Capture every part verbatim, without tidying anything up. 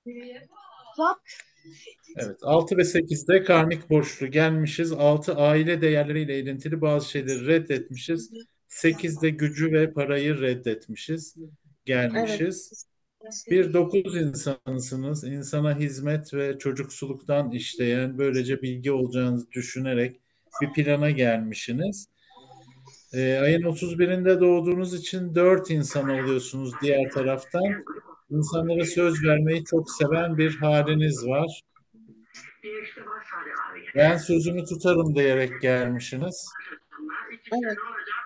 Bak. Evet, altı ve sekizde karmik borçlu gelmişiz. Altı aile değerleriyle ilintili bazı şeyleri reddetmişiz. sekizde gücü ve parayı reddetmişiz. Evet. Gelmişiz. Bir dokuz insansınız. İnsana hizmet ve çocuksuluktan işleyen, böylece bilgi olacağınızı düşünerek bir plana gelmişsiniz. Ee, ayın otuz birinde doğduğunuz için dört insan oluyorsunuz diğer taraftan. İnsanlara söz vermeyi çok seven bir haliniz var. Ben sözümü tutarım diyerek gelmişsiniz. Evet.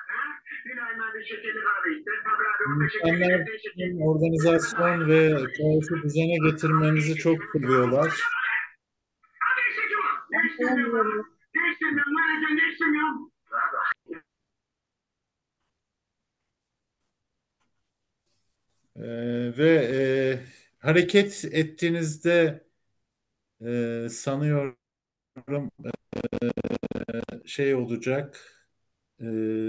İnsanlar sizin organizasyon ve kaosu düzene getirmenizi çok seviyorlar. Anlayamıyorum. Ee, ve e, hareket ettiğinizde e, sanıyorum şey olacak. e,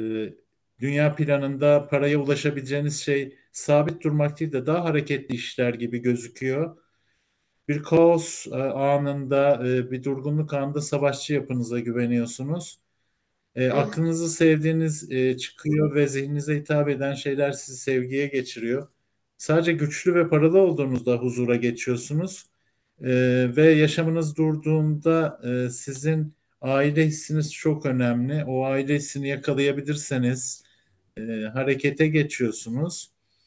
Dünya planında paraya ulaşabileceğiniz şey sabit durmak değil de daha hareketli işler gibi gözüküyor. Bir kaos e, anında, e, bir durgunluk anında savaşçı yapınıza güveniyorsunuz. E, Hı hı. aklınızı sevdiğiniz e, çıkıyor ve zihninize hitap eden şeyler sizi sevgiye geçiriyor. Sadece güçlü ve paralı olduğunuzda huzura geçiyorsunuz. E, Ve yaşamınız durduğunda e, sizin aile hissiniz çok önemli. O aile hissini yakalayabilirseniz e, harekete geçiyorsunuz.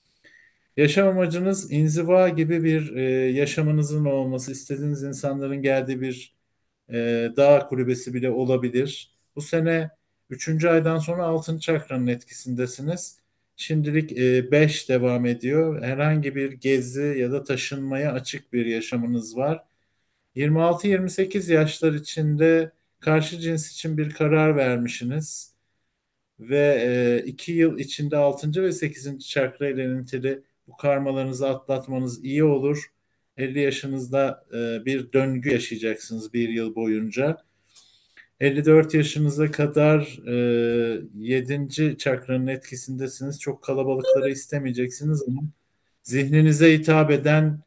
Yaşam amacınız inziva gibi bir e, yaşamınızın olması, istediğiniz insanların geldiği bir e, dağ kulübesi bile olabilir. Bu sene üçüncü aydan sonra altıncı çakranın etkisindesiniz. Şimdilik e, beş devam ediyor. Herhangi bir gezi ya da taşınmaya açık bir yaşamınız var. yirmi altı yirmi sekiz yaşlar içinde karşı cins için bir karar vermişsiniz ve e, iki yıl içinde altıncı ve sekizinci çakra ile ilintili bu karmalarınızı atlatmanız iyi olur. elli yaşınızda e, bir döngü yaşayacaksınız bir yıl boyunca. elli dört yaşınıza kadar e, yedinci çakranın etkisindesiniz. Çok kalabalıkları istemeyeceksiniz ama zihninize hitap eden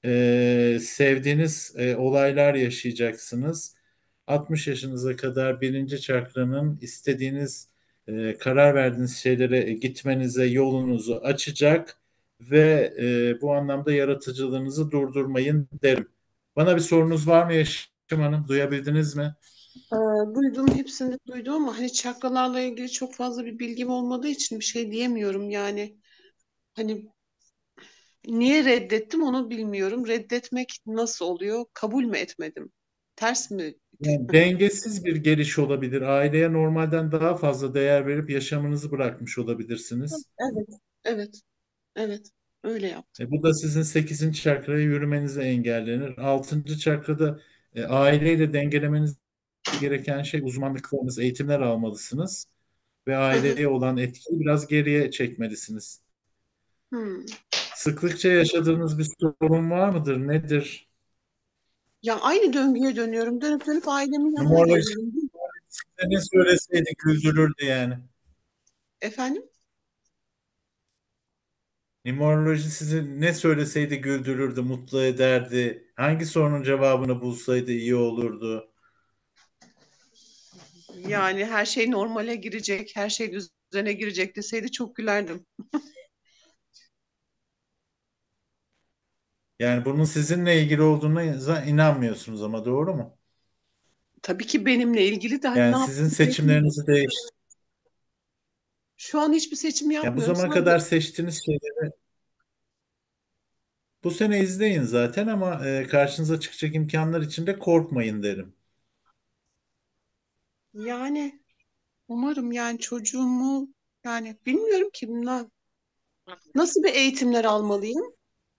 e, sevdiğiniz e, olaylar yaşayacaksınız. altmış yaşınıza kadar birinci çakranın istediğiniz, e, karar verdiğiniz şeylere gitmenize yolunuzu açacak ve e, bu anlamda yaratıcılığınızı durdurmayın derim. Bana bir sorunuz var mı Yaşım Hanım? Duyabildiniz mi? Ee, duydum, hepsini de duydum ama hani çakralarla ilgili çok fazla bir bilgim olmadığı için bir şey diyemiyorum yani. Hani niye reddettim onu bilmiyorum. Reddetmek nasıl oluyor? Kabul mü etmedim? Ters mi? Yani dengesiz bir geliş olabilir. Aileye normalden daha fazla değer verip yaşamınızı bırakmış olabilirsiniz. Evet, evet, evet. Öyle yaptım. E, bu da sizin sekizinci çakraya yürümenizi engellenir. Altıncı çakrada e, aileyle dengelemeniz gereken şey uzmanlıklarınız, eğitimler almalısınız ve Hı hı. aileye olan etkiyi biraz geriye çekmelisiniz. Hmm. Sıklıkça yaşadığınız bir sorun var mıdır? Nedir? Ya aynı döngüye dönüyorum. Dönüp dönüp ailemin yanına Numeroloji geliyorum. size ne söyleseydi güldürürdü yani. Efendim? Numeroloji sizi ne söyleseydi güldürürdü, mutlu ederdi. Hangi sorunun cevabını bulsaydı iyi olurdu. Yani her şey normale girecek, her şey düzene girecek deseydi çok gülerdim. Yani bunun sizinle ilgili olduğuna inanmıyorsunuz ama doğru mu? Tabii ki benimle ilgili de hani ne Yani sizin yaptım gerekiyor. seçimlerinizi değiştir. Şu an hiçbir seçim Yani bu yapmıyorum. zamana Sadece kadar seçtiğiniz şeyleri bu sene izleyin zaten ama e, karşınıza çıkacak imkanlar için de korkmayın derim. yani umarım yani çocuğumu yani bilmiyorum ki na- nasıl bir eğitimler almalıyım?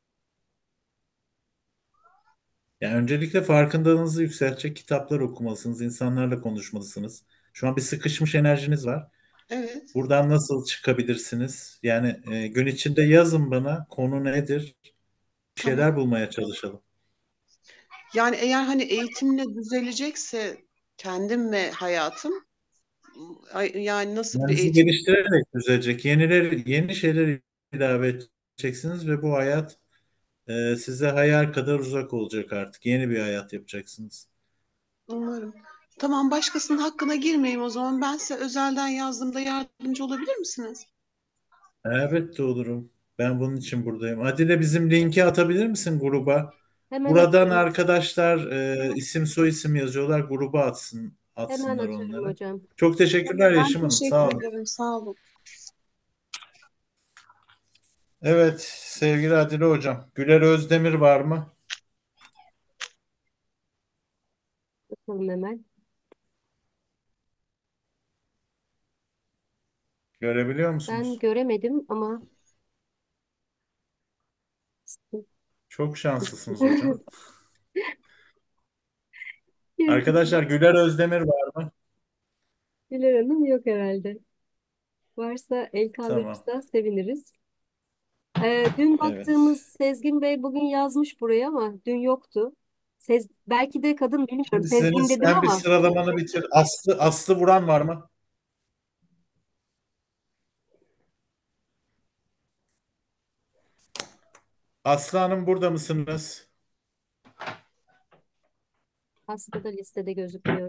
Yani öncelikle farkındalığınızı yükseltecek kitaplar okumalısınız, insanlarla konuşmalısınız. Şu an bir sıkışmış enerjiniz var. Evet, Buradan nasıl çıkabilirsiniz? Yani e, gün içinde yazın bana konu nedir? Bir tamam. şeyler bulmaya çalışalım. Yani eğer hani eğitimle düzelecekse kendim ve hayatım ay- yani nasıl bir Kendinizi eğitim? geliştirerek düzelecek. Yenileri, yeni şeyler ilave edeceksiniz ve bu hayat e, size hayal kadar uzak olacak artık. Yeni bir hayat yapacaksınız. Umarım. Tamam, başkasının hakkına girmeyeyim o zaman. Ben size özelden yazdığımda yardımcı olabilir misiniz? Elbette olurum. Ben bunun için buradayım. Adile, bizim linki atabilir misin gruba? Hemen Buradan atıyorum. arkadaşlar e, isim soy isim yazıyorlar. Gruba atsın, Hemen atsınlar atıyorum onları. hocam. Çok teşekkürler Ben Yeşim Hanım. Sağ teşekkür olun. ederim. Sağ olun. Evet sevgili Adile Hocam. Güler Özdemir var mı? Bakalım hemen. Görebiliyor Ben musunuz? göremedim ama Çok şanslısınız hocam. Güler Arkadaşlar Güler Özdemir var mı? Hanım yok herhalde. Varsa el Tamam. kaldırırsa seviniriz. Ee, dün Evet. baktığımız Sezgin Bey bugün yazmış buraya ama dün yoktu. Sez, belki de kadın bilmiyorum. Şimdi senin Sezgin dedim sen bir ama sıralamanı bitir. Aslı Aslı Vuran var mı? Aslı Hanım burada mısınız? aslında listede gözükmüyor.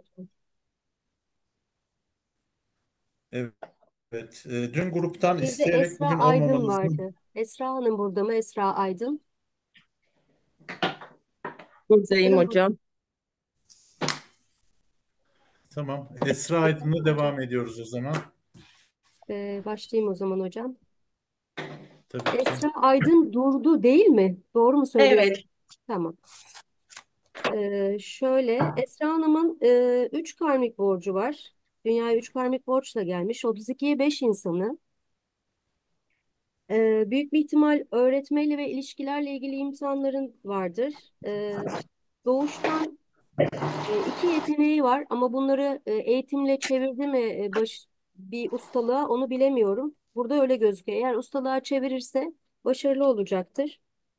Evet. E, dün gruptan Bir de isteyerek Esra bugün Aydın olmamanızı. vardı. Esra Hanım burada mı? Esra Aydın. Buradayım Sanırım bu. hocam. Tamam. Esra Yeter mi Aydın'la hocam? devam ediyoruz o zaman. Ee, başlayayım o zaman hocam. Tabii ki. Esra Aydın durdu değil mi? Doğru mu söylüyorum? Evet. Tamam. Ee, şöyle Esra Hanım'ın e, üç karmik borcu var. Dünyaya üç karmik borçla gelmiş. otuz ikiye beş insanı. Ee, büyük bir ihtimal öğretmeyle ve ilişkilerle ilgili imtihanların vardır. Ee, doğuştan e, iki yeteneği var ama bunları e, eğitimle çevirdi mi e, baş, bir ustalığa onu bilemiyorum. Burada öyle gözüküyor. Eğer ustalığa çevirirse başarılı olacaktır.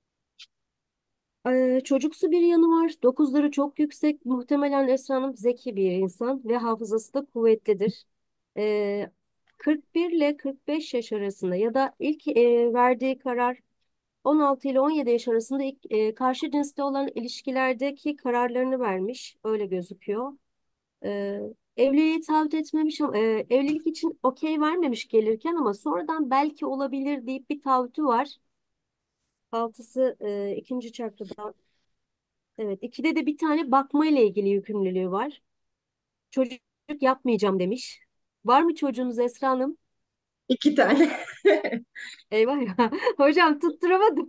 Ee, çocuksu bir yanı var. Dokuzları çok yüksek. Muhtemelen Esra Hanım zeki bir insan ve hafızası da kuvvetlidir. Ee, kırk bir ile kırk beş yaş arasında ya da ilk e, verdiği karar on altı ile on yedi yaş arasında ilk, e, karşı cinsle olan ilişkilerdeki kararlarını vermiş. Öyle gözüküyor. Ee, evliliği taahhüt etmemiş ama e, evlilik için okey vermemiş gelirken ama sonradan belki olabilir deyip bir taahhütü var. Altısı e, ikinci çakrada. Evet, ikide de bir tane bakma ile ilgili yükümlülüğü var. Çocuk yapmayacağım demiş. Var mı çocuğunuz Esra Hanım? İki tane. Eyvah ya. Hocam tutturamadım.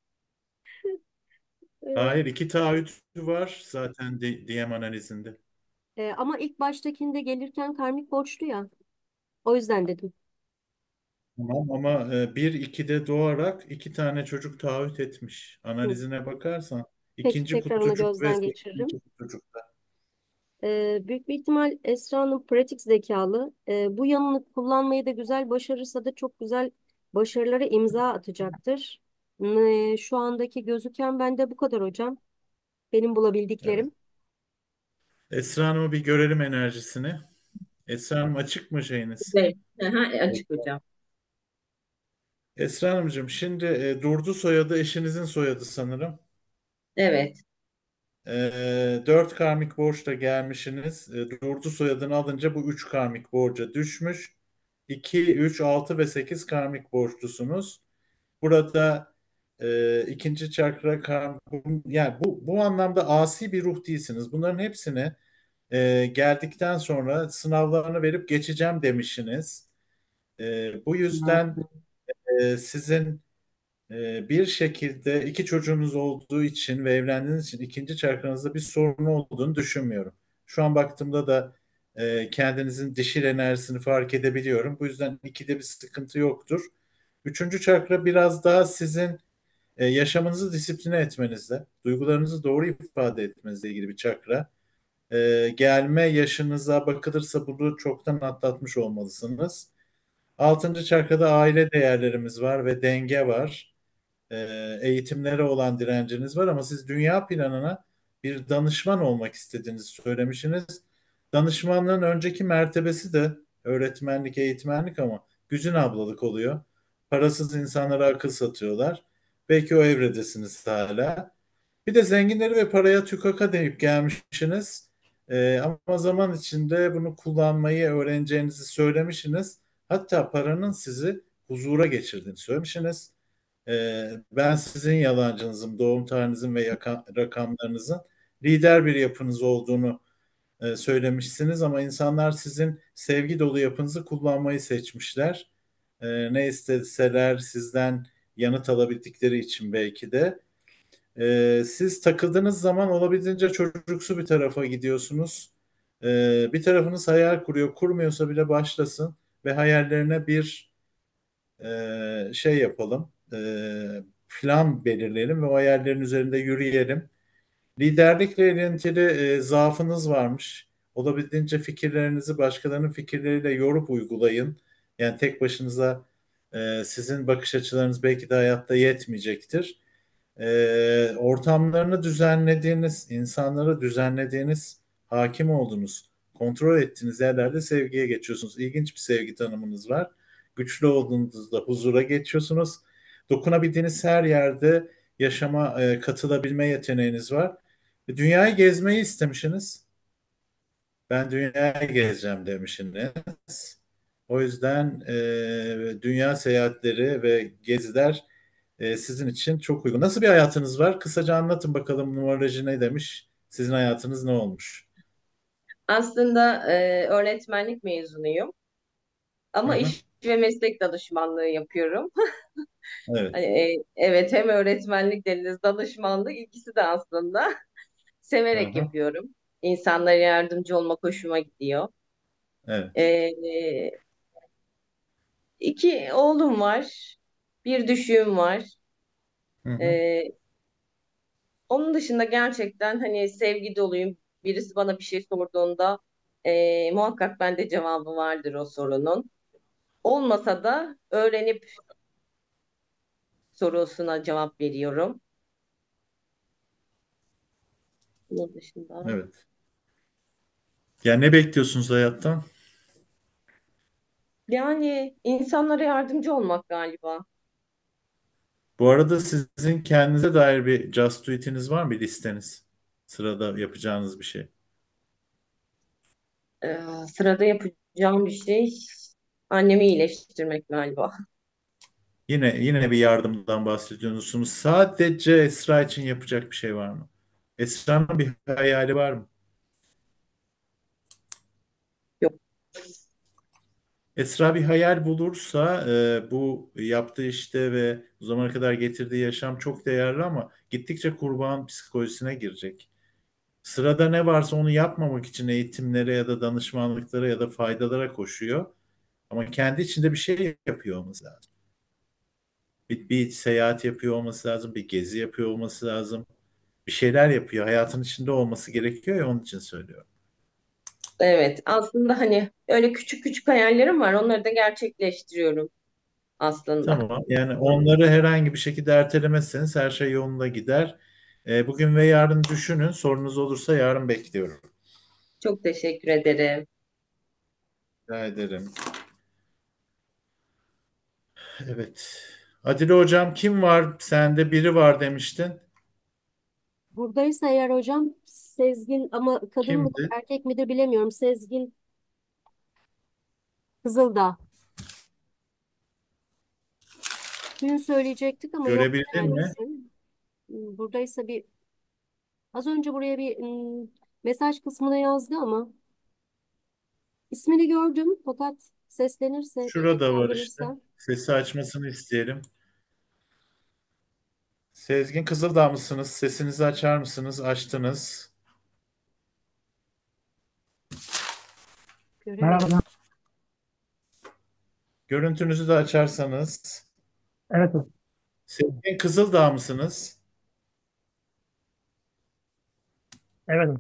Evet. Hayır, iki taahhüt var zaten D- D M analizinde. Ee, ama ilk baştakinde gelirken karmik borçlu ya. O yüzden dedim. Tamam ama e, bir ikide doğarak iki tane çocuk taahhüt etmiş. Hı. Analizine bakarsan Peki ikinci tekrar onu kutucuk ve gözden sekizinci geçiririm. kutucukta. Ee, büyük bir ihtimal Esra Hanım pratik zekalı. Ee, bu yanını kullanmayı da güzel başarırsa da çok güzel başarılara imza atacaktır. Ee, şu andaki gözüken bende bu kadar hocam. Benim Evet. bulabildiklerim. Esra Hanım'ı bir görelim enerjisini. Esra Hanım açık mı şeyiniz? Evet. Aha, açık hocam. Esra Hanımcığım şimdi e, Durdu soyadı eşinizin soyadı sanırım. Evet. E, dört karmik borçla gelmişsiniz. E, Durdu soyadını alınca bu üç karmik borca düşmüş. iki, üç, altı ve sekiz karmik borçlusunuz. Burada e, ikinci çakra kar, bu- yani bu bu anlamda asi bir ruh değilsiniz. Bunların hepsini e, geldikten sonra sınavlarını verip geçeceğim demişsiniz. E, bu yüzden e, sizin e, bir şekilde iki çocuğunuz olduğu için ve evlendiğiniz için ikinci çakranızda bir sorun olduğunu düşünmüyorum. Şu an baktığımda da e, kendinizin dişil enerjisini fark edebiliyorum. Bu yüzden ikide bir sıkıntı yoktur. Üçüncü çakra biraz daha sizin e, yaşamınızı disipline etmenizle, duygularınızı doğru ifade etmenizle ilgili bir çakra. E, gelme yaşınıza bakılırsa bunu çoktan atlatmış olmalısınız. Altıncı çakrada aile değerlerimiz var ve denge var. E, eğitimlere olan direnciniz var ama siz dünya planına bir danışman olmak istediğinizi söylemişsiniz. Danışmanlığın önceki mertebesi de öğretmenlik, eğitmenlik ama gücün ablalık oluyor. Parasız insanlara akıl satıyorlar. Belki o evredesiniz hala. Bir de zenginleri ve paraya tükaka deyip gelmişsiniz. Ee, ama zaman içinde bunu kullanmayı öğreneceğinizi söylemişsiniz. Hatta paranın sizi huzura geçirdiğini söylemişsiniz. Ee, ben sizin yalancınızın, doğum tarihinizin ve yaka- rakamlarınızın lider bir yapınız olduğunu e, söylemişsiniz. Ama insanlar sizin sevgi dolu yapınızı kullanmayı seçmişler. Ee, ne isteseler sizden yanıt alabildikleri için belki de. Ee, siz takıldığınız zaman olabildiğince çocuksu bir tarafa gidiyorsunuz. Ee, bir tarafınız hayal kuruyor, kurmuyorsa bile başlasın ve hayallerine bir e, şey yapalım, e, plan belirleyelim ve o hayallerin üzerinde yürüyelim. Liderlikle ilintili e, zaafınız varmış. Olabildiğince fikirlerinizi başkalarının fikirleriyle yorup uygulayın. Yani tek başınıza e, sizin bakış açılarınız belki de hayatta yetmeyecektir. E, ortamlarını düzenlediğiniz, insanları düzenlediğiniz, hakim olduğunuz, kontrol ettiğiniz yerlerde sevgiye geçiyorsunuz. İlginç bir sevgi tanımınız var. Güçlü olduğunuzda huzura geçiyorsunuz. Dokunabildiğiniz her yerde yaşama e, katılabilme yeteneğiniz var. E, Dünyayı gezmeyi istemişsiniz. Ben dünyayı gezeceğim demişsiniz. O yüzden e, dünya seyahatleri ve geziler e, sizin için çok uygun. Nasıl bir hayatınız var? Kısaca anlatın bakalım numaroloji ne demiş? Sizin hayatınız ne olmuş? Aslında e, öğretmenlik mezunuyum Hı ama hı. iş ve meslek danışmanlığı yapıyorum. Evet. Hani, e, evet, hem öğretmenlik dediniz, danışmanlık, ikisi de aslında Hı severek hı. yapıyorum. İnsanlara yardımcı olmak hoşuma gidiyor. Evet. E, iki oğlum var, bir düşüğüm var. Hı hı. E, Onun dışında gerçekten hani sevgi doluyum. Birisi bana bir şey sorduğunda e, muhakkak bende cevabı vardır o sorunun. Olmasa da öğrenip sorusuna cevap veriyorum. Bunun dışında Evet. Ya ne bekliyorsunuz hayattan? yani insanlara yardımcı olmak galiba. Bu arada sizin kendinize dair bir Just Do It'iniz var mı? Bir listeniz. Sırada yapacağınız bir şey. Ee, Sırada yapacağım bir şey annemi iyileştirmek galiba. Yine yine bir yardımdan bahsediyorsunuz. Sadece Esra için yapacak bir şey var mı? Esra'nın bir hayali var mı? Yok. Esra bir hayal bulursa e, bu yaptığı işte ve bu zamana kadar getirdiği yaşam çok değerli ama gittikçe kurban psikolojisine girecek. Sırada ne varsa onu yapmamak için eğitimlere ya da danışmanlıklara ya da faydalara koşuyor. Ama kendi içinde bir şey yapıyor olması lazım. Bir, bir seyahat yapıyor olması lazım, bir gezi yapıyor olması lazım. Bir şeyler yapıyor. Hayatın içinde olması gerekiyor ya onun için söylüyorum. Evet, aslında hani öyle küçük küçük hayallerim var. Onları da gerçekleştiriyorum aslında. Tamam. Yani onları herhangi bir şekilde ertelemezseniz her şey yolunda gider. E, bugün ve yarın düşünün. Sorunuz olursa yarın bekliyorum. Çok teşekkür ederim. Rica ederim. Evet. Adile hocam kim var? Sende biri var demiştin. Buradaysa eğer hocam Sezgin, ama kadın mıdır Kimdi? erkek midir bilemiyorum. Sezgin Kızıldağ. Dün söyleyecektik ama yok Görebildin mi? gelmesin. Hmm, Buradaysa bir, az önce buraya bir hmm, mesaj kısmına yazdı ama ismini gördüm fakat seslenirse, Şurada var işte. seslendirirse Sesi açmasını isteyelim. Sezgin Kızıldağ mısınız? Sesinizi açar mısınız? Açtınız. göremedim. Merhaba. Görüntünüzü de açarsanız. Evet, Sezgin Kızıldağ mısınız? evet.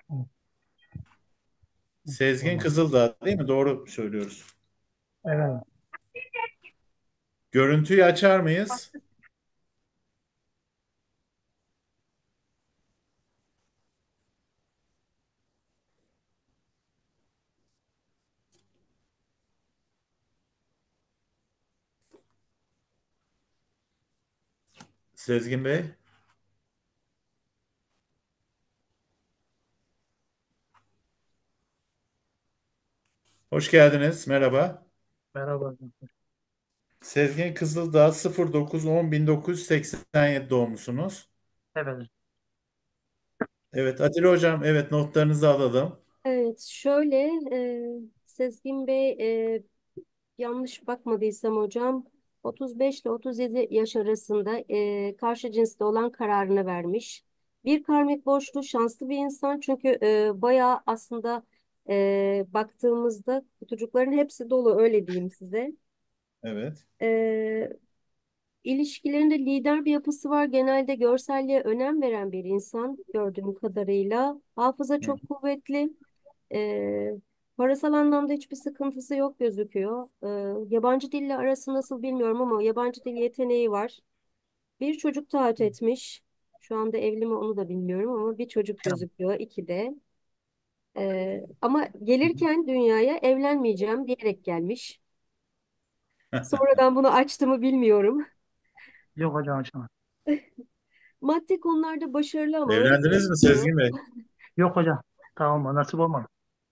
Sezgin Tamam. Kızıldağ değil mi? Doğru söylüyoruz. Evet. Görüntüyü açar mıyız? Sezgin Bey, hoş geldiniz. Merhaba. Merhaba hocam. Sezgin Kızıldağ sıfır dokuz on bin dokuz yüz seksen yedi doğumlusunuz. Evet. Evet, Atilla Hocam, evet notlarınızı alalım. Evet, şöyle e, Sezgin Bey, e, yanlış bakmadıysam hocam otuz beş ile otuz yedi yaş arasında e, karşı cinste olan kararını vermiş. Bir karmik borçlu şanslı bir insan çünkü e, bayağı aslında e, baktığımızda kutucukların hepsi dolu, öyle diyeyim size. Evet. E, ilişkilerinde lider bir yapısı var. Genelde görselliğe önem veren bir insan gördüğüm kadarıyla. Hafıza Hı. çok kuvvetli. Ee, parasal anlamda hiçbir sıkıntısı yok gözüküyor. Ee, yabancı dille arası nasıl bilmiyorum ama yabancı dil yeteneği var. Bir çocuk taahhüt etmiş. Şu anda evli mi onu da bilmiyorum ama bir çocuk Tamam. gözüküyor, iki de. Ee, ama gelirken dünyaya evlenmeyeceğim diyerek gelmiş. Sonradan bunu açtı mı bilmiyorum. Yok hocam hocam. Maddi konularda başarılı ama öyle Evlendiniz mi gözükmüyor. Sezgin Bey? Yok hocam. Tamam nasip olmadı.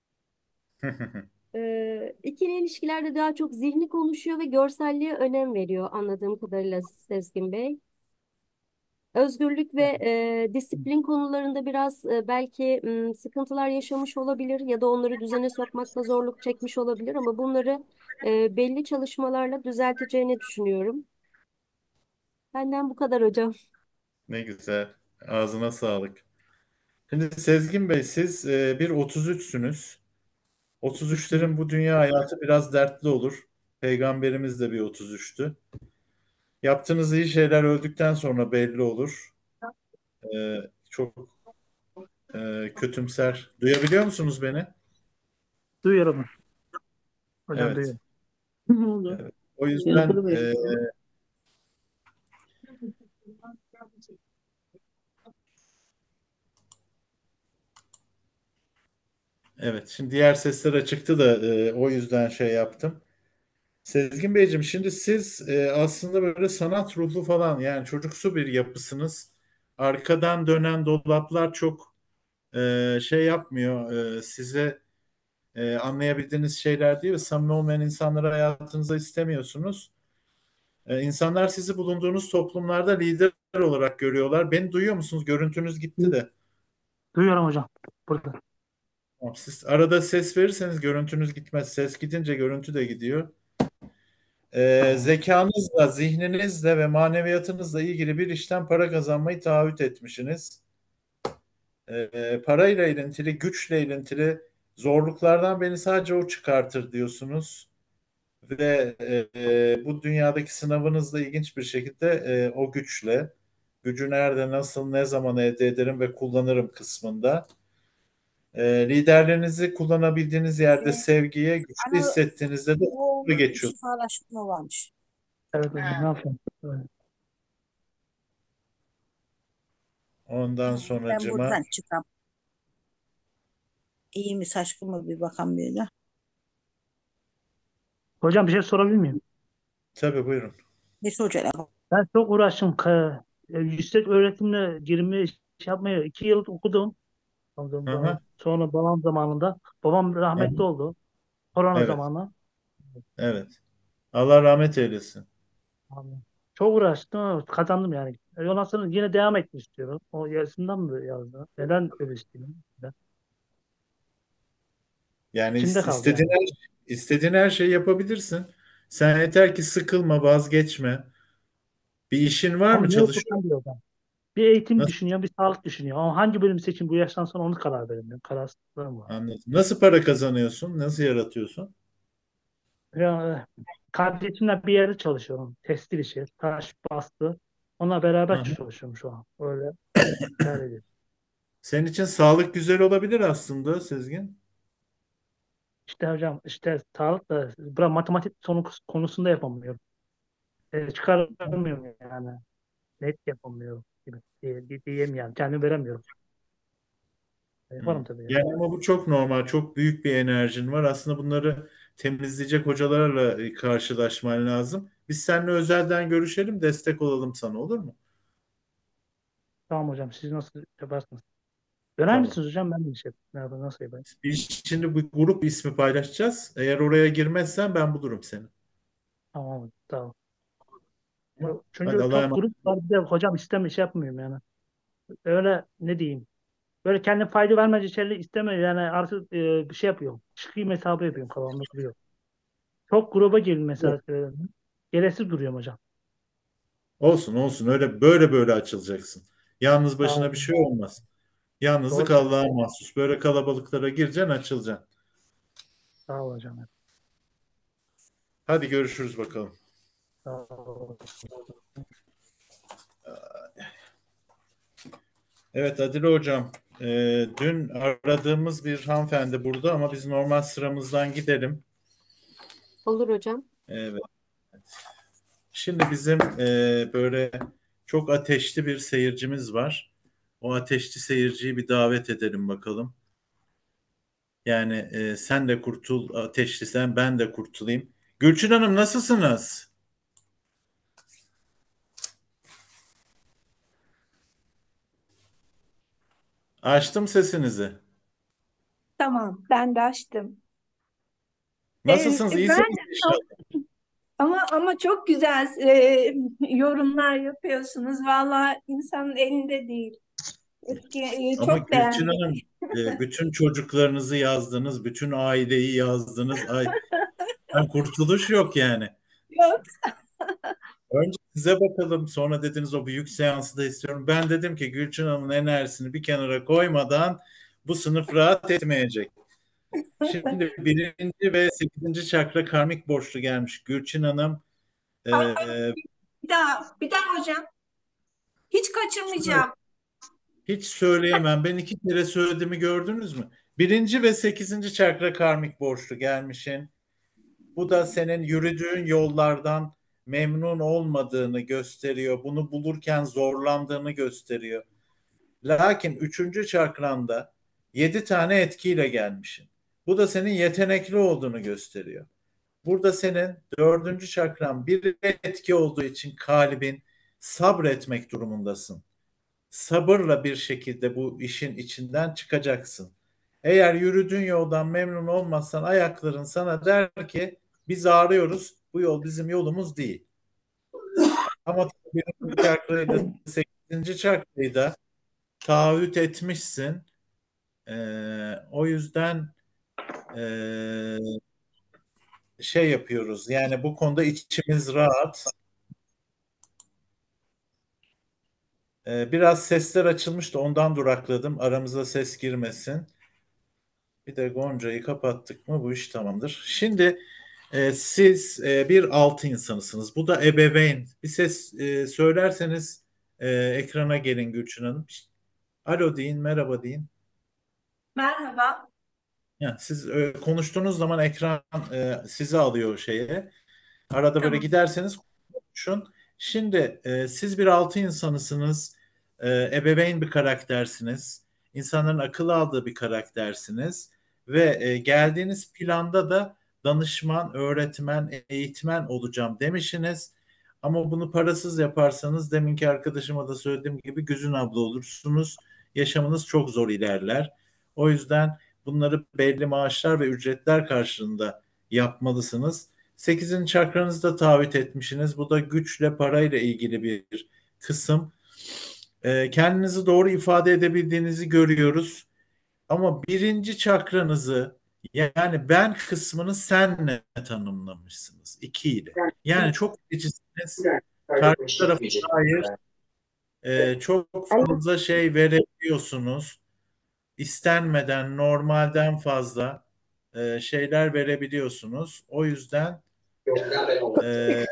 Ee, ikili ilişkilerde daha çok zihni konuşuyor ve görselliğe önem veriyor anladığım kadarıyla Sezgin Bey. Özgürlük ve e, disiplin konularında biraz e, belki m, sıkıntılar yaşamış olabilir ya da onları düzene sokmakta zorluk çekmiş olabilir ama bunları e, belli çalışmalarla düzelteceğini düşünüyorum. Benden bu kadar hocam. Ne güzel. Ağzına sağlık. Şimdi Sezgin Bey siz e, bir otuz üçsünüz. Üçüncü. otuz üçlerin bu dünya hayatı biraz dertli olur. Peygamberimiz de bir otuz üçtü. Yaptığınız iyi şeyler öldükten sonra belli olur. E, çok e, kötümser. Duyabiliyor musunuz beni? Duyuyorum. Hocam Evet. duyuyorum. Ne oldu? Evet. O yüzden Yankılı e, veriyor. evet. Şimdi diğer sesler açıktı da e, o yüzden şey yaptım. Sezgin Beyciğim şimdi siz e, aslında böyle sanat ruhlu falan yani çocuksu bir yapısınız. Arkadan dönen dolaplar çok e, şey yapmıyor. E, size e, anlayabildiğiniz şeyler değil ve samimi olmayan insanları hayatınıza istemiyorsunuz. E, insanlar sizi bulunduğunuz toplumlarda lider olarak görüyorlar. Beni duyuyor musunuz? Görüntünüz gitti de. Duyuyorum hocam. Burada. Tamam, siz arada ses verirseniz görüntünüz gitmez. Ses gidince görüntü de gidiyor. Ee, Tamam. zekanızla, zihninizle ve maneviyatınızla ilgili bir işten para kazanmayı taahhüt etmişsiniz. Ee, parayla ilintili, güçle ilintili zorluklardan beni sadece o çıkartır diyorsunuz. Ve e, e, bu dünyadaki sınavınızda ilginç bir şekilde e, o güçle, gücü nerede, nasıl, ne zaman elde ederim ve kullanırım kısmında. E, liderlerinizi kullanabildiğiniz yerde Şey, sevgiye, güçlü ana hissettiğinizde de bu geçiyorsunuz. şifalaşma varmış. Evet hocam ne yapayım? Evet. Ondan Ben sonracıma buradan çıkam. İyi mi şaşkın mı bir bakan böyle. Hocam bir şey sorabilir miyim? tabii buyurun. Ne soracaklar? Ben çok uğraştım. Ka- e, Yüksek öğretimle girmeyi şey yapmaya iki yıl okudum. Hı hı. Sonra babam zamanında. Babam Hı rahmetli hı. oldu. Korona Evet, zamanı. evet. Allah rahmet eylesin. Abi, çok uğraştım ama kazandım yani. E, Ondan sonra yine devam etmek istiyorum. O yarısından mı yazdı? Neden öyle istiyorum? Neden? Yani İçimde is- kaldı istediğin yani. her, istediğin her şeyi yapabilirsin. Sen yeter ki sıkılma, vazgeçme. Bir işin var Ama mı? ne Çalışıyor okusam diyor ben. Bir eğitim musun? düşünüyorum, bir sağlık düşünüyorum. Ama hangi bölüm seçeyim bu yaştan sonra onu karar veremiyorum. Kararsızlığım var. Anladım. Nasıl para kazanıyorsun? Nasıl yaratıyorsun? Ya, e, kardeşimle bir yerde çalışıyorum. Tekstil işi, taş bastı. Onunla Hı beraber hı. çalışıyorum şu an. Öyle idare ediyorum. Senin için sağlık güzel olabilir aslında Sezgin. İşte hocam, işte sağlık da bırak matematik sonu konusunda yapamıyorum. E, çıkaramıyorum yani. Net yapamıyorum gibi diye, diye, diyeyim yani. Kendimi veremiyorum. E, Hı. Yaparım tabii ya. Yani ama bu çok normal, çok büyük bir enerjin var. Aslında bunları temizleyecek hocalarla e, karşılaşman lazım. Biz seninle özelden görüşelim, destek olalım sana olur mu? Tamam hocam. Siz nasıl yaparsınız? Döner Tamam. misiniz hocam? Ben de şey ne yapayım, nasıl yapayım? Biz şimdi bu grup ismi paylaşacağız. Eğer oraya girmezsen ben bulurum seni. Tamam. Tamam. Ama Hadi çünkü Allah'a çok emanet. grup var. Bir de hocam isteme şey yapmıyorum yani. Öyle ne diyeyim. Böyle kendi fayda vermediği şeyleri istemiyorum. Yani artık e, bir şey yapıyorum. Çıkayım hesabı yapıyorum. Kafamda kuruyor. Çok gruba girdim mesela. E, gereksiz duruyorum hocam. Olsun olsun öyle böyle böyle açılacaksın. Yalnız Sağ başına bir olun. şey olmaz. Yalnızlık Doğru söylüyorsun. Allah'a mahsus. Böyle kalabalıklara gireceksin açılacaksın. Sağ olun hocam. Hadi görüşürüz bakalım. Sağ olun. Evet Adile Hocam, e, dün aradığımız bir hanımefendi burada ama biz normal sıramızdan gidelim. Olur hocam. Evet. Şimdi bizim e, böyle çok ateşli bir seyircimiz var. O ateşli seyirciyi bir davet edelim bakalım. Yani e, sen de kurtul, ateşli sen, ben de kurtulayım. Gülçin Hanım nasılsınız? Açtım sesinizi. Tamam, ben de açtım. Ee, Nasılsınız? ben İyisiniz çok inşallah. ama ama çok güzel e, yorumlar yapıyorsunuz. Vallahi insanın elinde değil. Etki, e, Ama çok Gülçin beğendim. Hanım, e, bütün çocuklarınızı yazdınız, bütün aileyi yazdınız. Ay, ben kurtuluş yok yani. Yok. Önce size bakalım, sonra dediniz o büyük seansı da istiyorum. Ben dedim ki Gülçin Hanım'ın enerjisini bir kenara koymadan bu sınıf rahat etmeyecek. Şimdi birinci ve sekizinci çakra karmik borçlu gelmiş. Gülçin Hanım e, Ay, ay, bir daha, bir daha hocam. Hiç kaçırmayacağım. hiç söyleyemem. Ben iki kere söylediğimi gördünüz mü? Birinci ve sekizinci çakra karmik borçlu gelmişin. Bu da senin yürüdüğün yollardan memnun olmadığını gösteriyor. Bunu bulurken zorlandığını gösteriyor. Lakin üçüncü çakranda yedi tane etkiyle gelmişsin. Bu da senin yetenekli olduğunu gösteriyor. Burada senin dördüncü çakran bir etki olduğu için kalbin sabretmek durumundasın. Sabırla bir şekilde bu işin içinden çıkacaksın. Eğer yürüdüğün yoldan memnun olmazsan ayakların sana der ki biz ağrıyoruz, bu yol bizim yolumuz değil. Ama birinci çakrayı da sekizinci çakrayı da taahhüt etmişsin. Ee, o yüzden ee, şey yapıyoruz. Yani bu konuda içimiz rahat. Ee, biraz sesler açılmıştı, ondan durakladım. Aramıza ses girmesin. Bir de Gonca'yı kapattık mı bu iş tamamdır. Şimdi e, siz e, bir altı insanısınız. Bu da ebeveyn. Bir ses e, söylerseniz e, ekrana gelin Gülçin Hanım. Alo deyin, merhaba deyin. Merhaba. Ya, siz e, konuştuğunuz zaman ekran e, sizi alıyor şeye. Arada böyle Tamam. giderseniz konuşun. Şimdi e, siz bir altı insanısınız. E, ebeveyn bir karaktersiniz. İnsanların akıl aldığı bir karaktersiniz. Ve e, geldiğiniz planda da danışman, öğretmen, eğitmen olacağım demişsiniz. Ama bunu parasız yaparsanız deminki arkadaşıma da söylediğim gibi Güzün abla olursunuz. Yaşamınız çok zor ilerler. O yüzden bunları belli maaşlar ve ücretler karşılığında yapmalısınız. Sekizinci çakranızda taahhüt etmişsiniz. Bu da güçle, parayla ilgili bir kısım. Ee, kendinizi doğru ifade edebildiğinizi görüyoruz. Ama birinci çakranızı yani ben kısmını senle tanımlamışsınız. İki ile. Yani çok seçicisiniz. Karşı tarafa dair e, çok fazla şey verebiliyorsunuz. İstenmeden, normalden fazla e, şeyler verebiliyorsunuz. O yüzden e,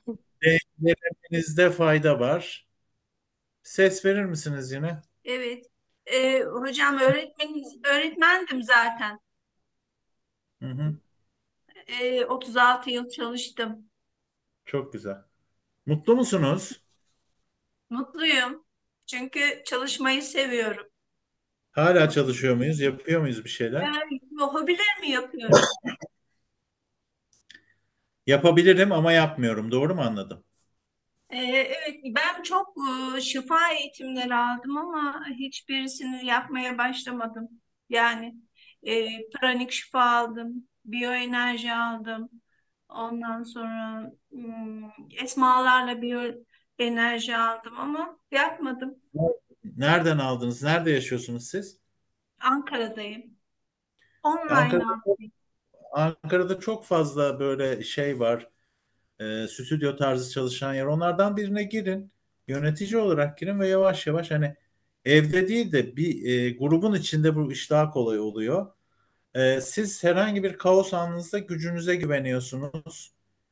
denemenizde fayda var. Ses verir misiniz yine? Evet. Ee, hocam öğretmeniz, öğretmendim zaten. Hı hı, Ee, otuz altı yıl çalıştım. çok güzel. Mutlu musunuz? Mutluyum. Çünkü çalışmayı seviyorum. Hala çalışıyor muyuz? Yapıyor muyuz bir şeyler? Evet, hobilerimi yapıyorum. Yapabilirim ama yapmıyorum. Doğru mu anladım? Ee, evet, ben çok e, şifa eğitimleri aldım ama hiçbirisini yapmaya başlamadım. Yani e, pranik şifa aldım, biyoenerji aldım. Ondan sonra hmm, esmalarla biyoenerji aldım ama yapmadım. Nereden aldınız? Nerede yaşıyorsunuz siz? Ankara'dayım. Online Ankara'da, aldım. Ankara'da çok fazla böyle şey var. E, stüdyo tarzı çalışan yer. Onlardan birine girin. Yönetici olarak girin ve yavaş yavaş hani evde değil de bir e, grubun içinde bu iş daha kolay oluyor. E, siz herhangi bir kaos anınızda gücünüze güveniyorsunuz.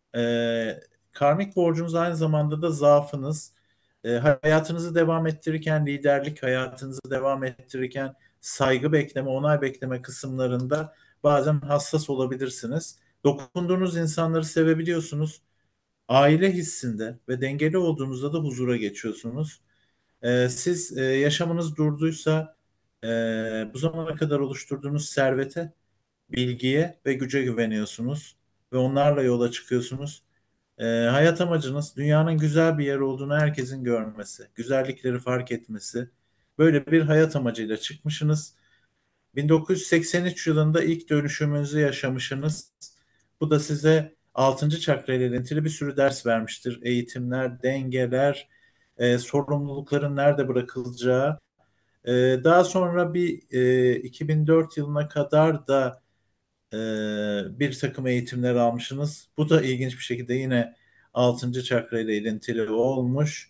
E, Karmik borcunuz aynı zamanda da zaafınız. E, hayatınızı devam ettirirken, liderlik hayatınızı devam ettirirken saygı bekleme, onay bekleme kısımlarında bazen hassas olabilirsiniz. Dokunduğunuz insanları sevebiliyorsunuz. Aile hissinde ve dengeli olduğunuzda da huzura geçiyorsunuz. Ee, siz e, yaşamınız durduysa e, bu zamana kadar oluşturduğunuz servete, bilgiye ve güce güveniyorsunuz ve onlarla yola çıkıyorsunuz. Ee, hayat amacınız dünyanın güzel bir yer olduğunu herkesin görmesi, güzellikleri fark etmesi. Böyle bir hayat amacıyla çıkmışsınız. bin dokuz yüz seksen üç yılında ilk dönüşümünüzü yaşamışsınız. Bu da size altıncı çakra ile ilintili bir sürü ders vermiştir. Eğitimler, dengeler, e, sorumlulukların nerede bırakılacağı. E, Daha sonra bir e, iki bin dört yılına kadar da e, bir takım eğitimler almışsınız. Bu da ilginç bir şekilde yine altıncı çakra ile ilintili olmuş.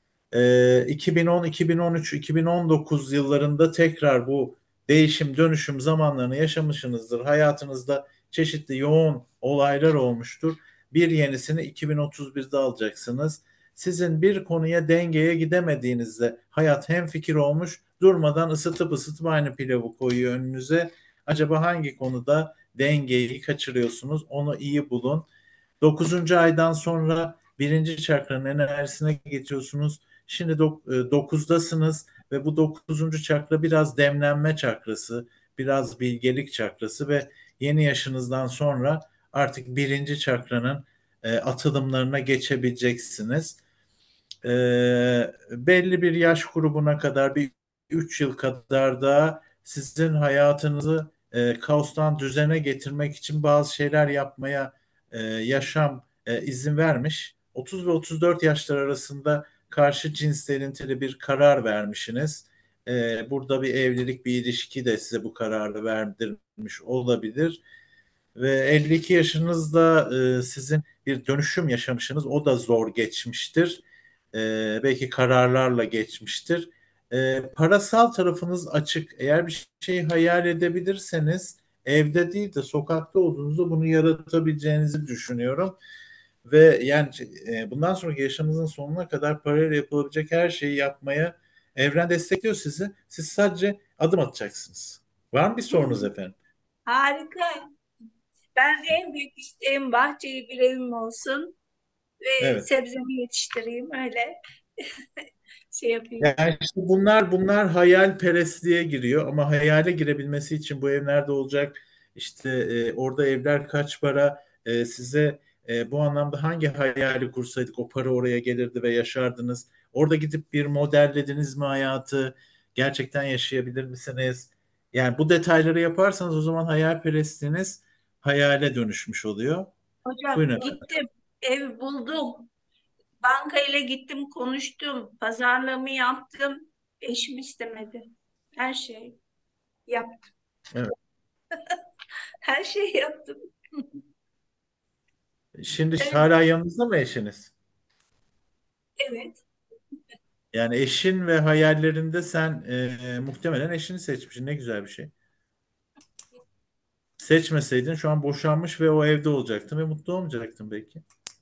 Ee, iki bin on, iki bin on üç, iki bin on dokuz yıllarında tekrar bu değişim dönüşüm zamanlarını yaşamışsınızdır. Hayatınızda çeşitli yoğun olaylar olmuştur. Bir yenisini iki bin otuz birde alacaksınız. Sizin bir konuya dengeye gidemediğinizde hayat hemfikir olmuş, durmadan ısıtıp ısıtıp aynı pilavı koyuyor önünüze. Acaba hangi konuda dengeyi kaçırıyorsunuz? Onu iyi bulun. Dokuzuncu aydan sonra birinci çakranın enerjisine geçiyorsunuz. Şimdi dok- e, dokuzdasınız ve bu dokuzuncu çakra biraz demlenme çakrası, biraz bilgelik çakrası ve yeni yaşınızdan sonra artık birinci çakranın e, atılımlarına geçebileceksiniz. E, Belli bir yaş grubuna kadar bir üç yıl kadar da sizin hayatınızı e, kaostan düzene getirmek için bazı şeyler yapmaya e, yaşam e, izin vermiş. otuz ve otuz dört yaşlar arasında karşı cinsle ilintili bir karar vermişsiniz. E, burada bir evlilik, bir ilişki de size bu kararı verdirmiş olabilir. Ve elli iki yaşınızda e, sizin bir dönüşüm yaşamışsınız. O da zor geçmiştir. E, belki kararlarla geçmiştir. E, parasal tarafınız açık. Eğer bir şeyi hayal edebilirseniz evde değil de sokakta olduğunuzda bunu yaratabileceğinizi düşünüyorum. Ve yani e, bundan sonraki yaşamınızın sonuna kadar parayla yapılabilecek her şeyi yapmaya evren destekliyor sizi. Siz sadece adım atacaksınız. Var mı bir Hı sorunuz hı. efendim? Harika. Ben en büyük isteğim bahçeli bir evim olsun ve Evet. sebzemi yetiştireyim öyle şey yapayım. Yani işte bunlar bunlar hayalperestliğe giriyor ama hayale girebilmesi için bu ev nerede olacak? İşte e, orada evler kaç para? E, size e, bu anlamda hangi hayali kursaydık o para oraya gelirdi ve yaşardınız? Orada gidip bir modellediniz mi hayatı? Gerçekten yaşayabilir misiniz? Yani bu detayları yaparsanız o zaman hayalperestliğiniz hayale dönüşmüş oluyor. Hocam Buyurun. gittim, ev buldum, banka ile gittim, konuştum, pazarlığımı yaptım, eşim istemedi. Her şey yaptım, Evet. her şey yaptım. Şimdi Evet, hala yanınızda mı eşiniz? evet. Yani eşin ve hayallerinde sen e, muhtemelen eşini seçmişsin. Ne güzel bir şey. Seçmeseydin şu an boşanmış ve o evde olacaktın ve mutlu olmayacaktın belki.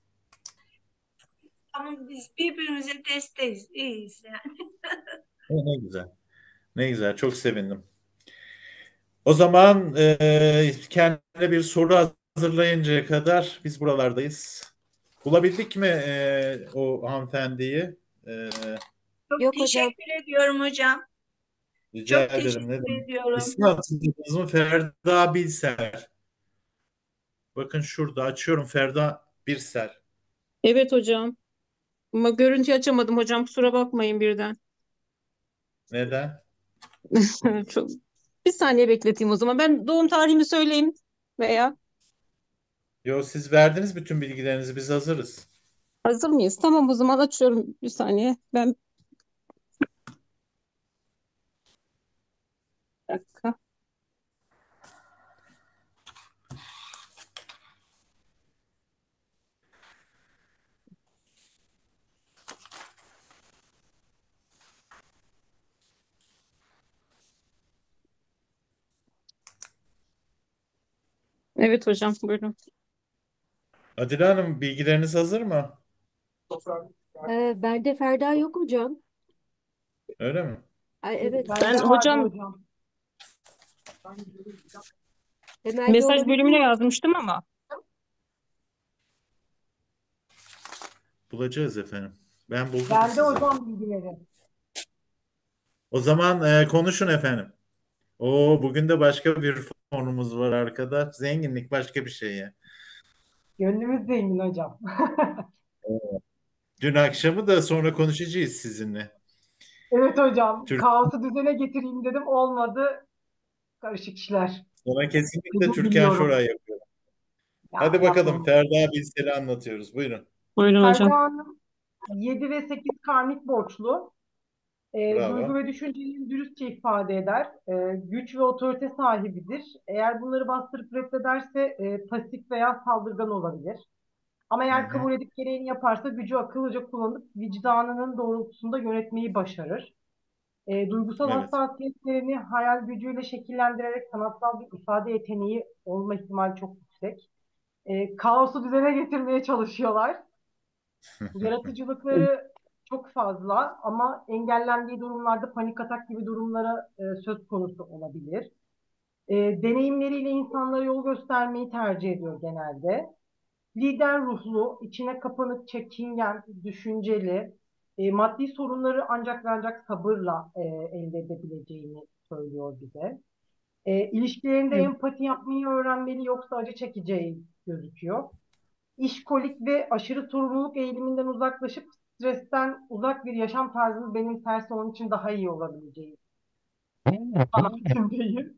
Ama biz birbirimize desteğiz, iyiyiz yani. E, ne güzel. Ne güzel. Çok sevindim. O zaman e, kendine bir soru hazırlayıncaya kadar biz buralardayız. Bulabildik mi e, o hanımefendiyi? E, Çok Yok hocam. teşekkür ediyorum hocam. Rica Çok ederim. Ne teşekkür demek? ediyorum. İsmi hatırladınız mı? Ferda Bilser. Bakın şurada açıyorum Ferda Birsel. Evet hocam. Ama görüntüyü açamadım hocam, kusura bakmayın birden. Neden? Çok... Bir saniye bekleteyim o zaman. Ben doğum tarihimi söyleyeyim veya Yo, siz verdiniz bütün bilgilerinizi, biz hazırız. hazır mıyız? Tamam, o zaman açıyorum, bir saniye. Ben bir dakika. Evet hocam, buyurun. Adile Hanım, bilgileriniz hazır mı? Ee, bende Ferda yok hocam. Öyle mi? Ay, evet, Ben hocam temelde mesaj olabilir bölümüne mi? yazmıştım ama. Bulacağız efendim. Ben buldum Bende sizi. hocam bilgileri. O zaman e, konuşun efendim. Oo, bugün de başka bir fonumuz var arkada. Zenginlik başka bir şey ya. Gönlümüz zengin hocam. Dün akşamı da sonra konuşacağız sizinle. Evet hocam. Türk, Kaosu düzene getireyim dedim. Olmadı. Karışık işler. Sonra kesinlikle Bunu Türkan biliyorum. Şoray yapıyor. Ya Hadi bakalım, yapmayın. Ferda Bilsel'i anlatıyoruz. Buyurun. Buyurun Ferda hocam. Hanım yedi ve sekiz karmik borçlu. E, duygu Bravo. ve düşüncelerini dürüstçe ifade eder. E, güç ve otorite sahibidir. Eğer bunları bastırıp reddederse e, pasif veya saldırgan olabilir. Ama Hı eğer hı. kabul edip gereğini yaparsa gücü akıllıca kullanıp vicdanının doğrultusunda yönetmeyi başarır. E, duygusal Evet. hassasiyetlerini hayal gücüyle şekillendirerek sanatsal bir ifade yeteneği olma ihtimali çok yüksek. E, kaosu düzene getirmeye çalışıyorlar. Yaratıcılıkları çok fazla ama engellendiği durumlarda panik atak gibi durumlara e, söz konusu olabilir. E, deneyimleriyle insanlara yol göstermeyi tercih ediyor genelde. Lider ruhlu, içine kapanık, çekingen, düşünceli, e, maddi sorunları ancak ve ancak sabırla e, elde edebileceğini söylüyor bize. E, ilişkilerinde Evet. empati yapmayı öğrenmeli yoksa acı çekeceği gözüküyor. İşkolik ve aşırı sorumluluk eğiliminden uzaklaşıp stresten uzak bir yaşam tarzını benimserse onun için daha iyi olabileceği kanaatindeyim.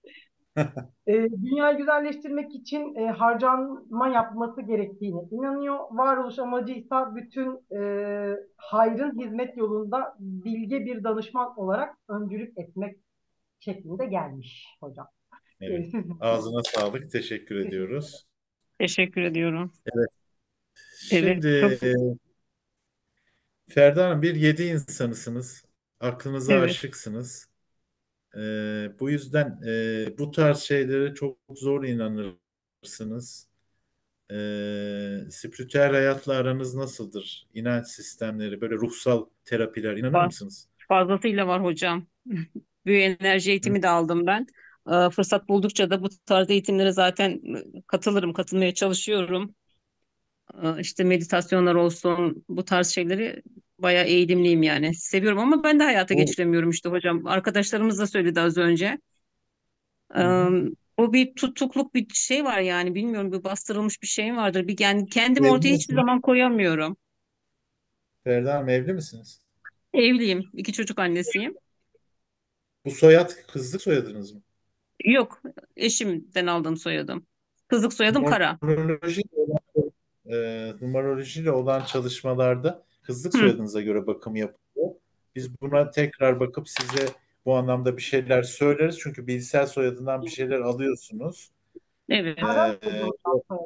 E, dünyayı güzelleştirmek için e, harcanma yapması gerektiğine inanıyor. Varoluş amacıysa bütün e, hayrın hizmet yolunda bilge bir danışman olarak öncülük etmek şeklinde gelmiş hocam. E, Evet. sizin Ağzına sağlık. Teşekkür teşekkür ediyoruz. Teşekkür ediyorum. Evet. Evet, Şimdi çok e, Ferda Hanım, bir yedi insanısınız. Aklınıza evet. aşıksınız. E, bu yüzden e, bu tarz şeylere çok zor inanırsınız. E, spiritüel hayatla aranız nasıldır? İnanç sistemleri, böyle ruhsal terapiler inanır Fa- mısınız? Fazlasıyla var hocam. Büyü enerji Hı? eğitimi de aldım ben. Ee, Fırsat buldukça da bu tarz eğitimlere zaten e, katılırım, katılmaya çalışıyorum. Ee, İşte meditasyonlar olsun, bu tarz şeyleri bayağı eğilimliyim yani. Seviyorum ama ben de hayata Bu, geçiremiyorum işte hocam. Arkadaşlarımız da söyledi az önce. hı Ee, hı. O bir tutukluk, bir şey var yani, bilmiyorum, bir bastırılmış bir şey vardır. Bir yani kendim Evli ortaya hiçbir misiniz? zaman koyamıyorum. Ferda Hanım, evli misiniz? Evliyim, iki çocuk annesiyim. Bu soyad kızlık soyadınız mı? Yok, eşimden aldığım soyadım. Kızlık soyadım Kara. Numerolojiyle olan, e, numerolojiyle olan çalışmalarda kızlık Hı, soyadınıza göre bakım yapılıyor. Biz buna tekrar bakıp size bu anlamda bir şeyler söyleriz. Çünkü bilgisayar soyadından bir şeyler alıyorsunuz. evet, Kara E, mıydı hocam soyadı?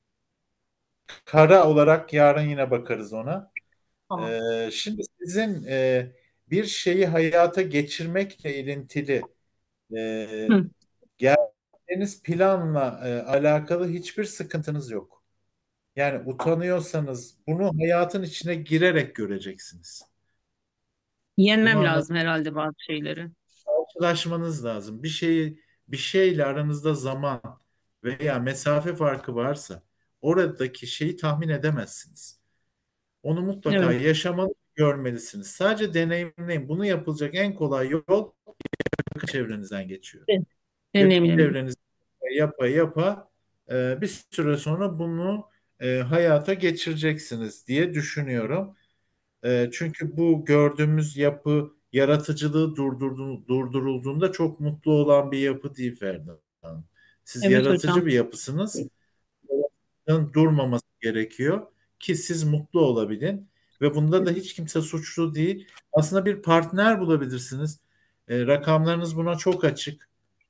kara olarak yarın yine bakarız ona. Tamam. E, şimdi sizin e, bir şeyi hayata geçirmekle ilintili e, hı. geldiğiniz planla e, alakalı hiçbir sıkıntınız yok. Yani utanıyorsanız bunu hayatın içine girerek göreceksiniz. Bunu Yenmem anlat, lazım herhalde bazı şeyleri. karşılaşmanız lazım. Bir şeyi bir şeyle aranızda zaman veya mesafe farkı varsa oradaki şeyi tahmin edemezsiniz. Onu mutlaka Evet, yaşamalı, görmelisiniz. Sadece deneyimleyin. Bunu yapılacak en kolay yol yakın çevrenizden geçiyor. evet. Yakın Deneyimlerim. çevreniz yapa yapa e, bir süre sonra bunu e, hayata geçireceksiniz diye düşünüyorum. E, çünkü bu gördüğümüz yapı yaratıcılığı durdurdu- durdurulduğunda çok mutlu olan bir yapı değil Ferda Hanım. Siz Evet yaratıcı hocam. bir yapısınız. Yaratıcının durmaması gerekiyor ki siz mutlu olabilin. Ve bunda da hiç kimse suçlu değil. Aslında bir partner bulabilirsiniz. E, rakamlarınız buna çok açık.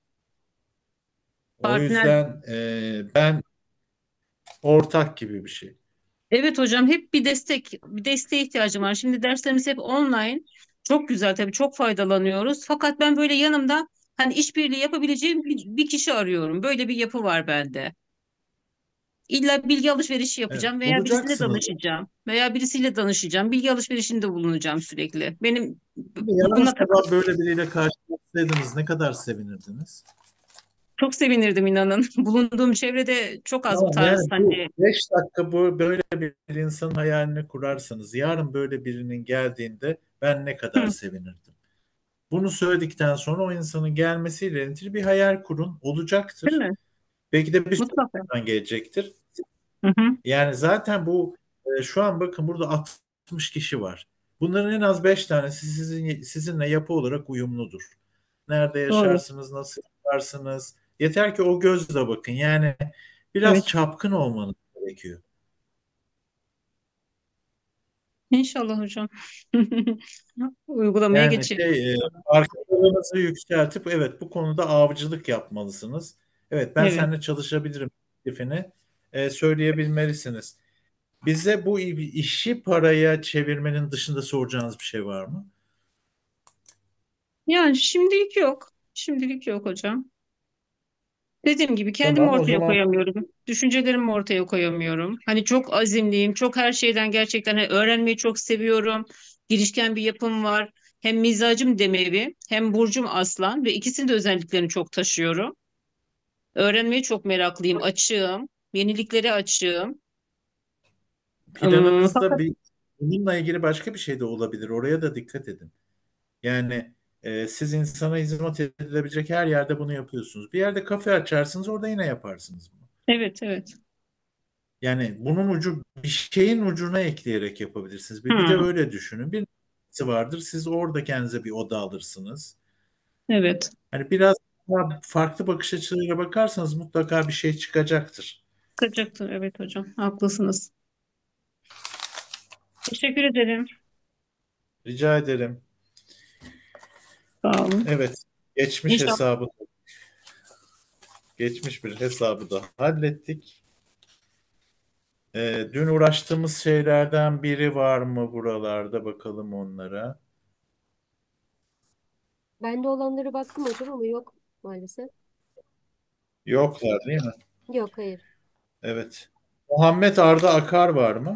O Partner. yüzden e, ben ortak gibi bir şey. Evet hocam, hep bir destek, bir desteğe ihtiyacım var. Şimdi derslerimiz hep online. Çok güzel tabii, çok faydalanıyoruz. Fakat ben böyle yanımda hani işbirliği yapabileceğim bir, bir kişi arıyorum. Böyle bir yapı var bende. İlla bilgi alışverişi Evet, yapacağım veya birisiyle bulacaksınız. danışacağım veya birisiyle danışacağım. Bilgi alışverişinde bulunacağım sürekli. Benim Şimdi bu- yarın buna takıl sabah böyle biriyle karşılaşsaydınız ne kadar sevinirdiniz? çok sevinirdim inanın. Bulunduğum çevrede çok az bu Tamam, tarz yani bu hani. beş dakika bu böyle bir insanın hayalini kurarsanız yarın böyle birinin geldiğinde ben ne kadar Hı, sevinirdim. Bunu söyledikten sonra o insanın gelmesiyle ilgili bir hayal kurun. değil Olacaktır. mi? Belki de bir sürü Mutlaka. insan gelecektir. Hı hı, Yani zaten bu e, şu an bakın burada altmış kişi var. Bunların en az beş tanesi sizin, sizinle yapı olarak uyumludur. Nerede doğru. yaşarsınız, nasıl yaşarsınız? Yeter ki o gözle bakın. Yani biraz Evet. çapkın olmanız gerekiyor. İnşallah hocam. Uygulamaya Yani geçelim. şey, e, arkalarınızı yükseltip evet bu konuda avcılık yapmalısınız. Evet ben Evet. seninle çalışabilirim teklifini e, söyleyebilmelisiniz. Bize bu işi paraya çevirmenin dışında soracağınız bir şey var mı? Yani şimdilik yok. Şimdilik yok hocam. Dediğim gibi kendimi Tamam o ortaya zaman koyamıyorum. Düşüncelerimi ortaya koyamıyorum. Hani çok azimliyim. Çok her şeyden gerçekten hani öğrenmeyi çok seviyorum. Girişken bir yapım var. Hem mizacım demevi, hem burcum aslan ve ikisinin de özelliklerini çok taşıyorum. Öğrenmeye çok meraklıyım, açığım. Yeniliklere açığım. Im, planınızda fakat bir bununla ilgili başka bir şey de olabilir. Oraya da dikkat edin. Yani e, siz insana hizmet edilebilecek her yerde bunu yapıyorsunuz. Bir yerde kafe açarsınız orada yine yaparsınız bunu. evet, evet. Yani bunun ucu bir şeyin ucuna ekleyerek yapabilirsiniz. Bir, bir de Hmm, öyle düşünün. Bir noktası vardır. Siz orada kendinize bir oda alırsınız. evet. Hani biraz daha farklı bakış açılarıyla bakarsanız mutlaka bir şey çıkacaktır. Kaçaktır. Evet hocam. Haklısınız. Teşekkür ederim. Rica ederim. Sağ olun. Evet. Geçmiş İnşallah. hesabı geçmiş bir hesabı da hallettik. Ee, dün uğraştığımız şeylerden biri var mı buralarda bakalım onlara. Bende olanlara baktım hocam ama yok maalesef. Yoklar değil mi? Yok, hayır. Evet. Muhammed Arda Akar var mı?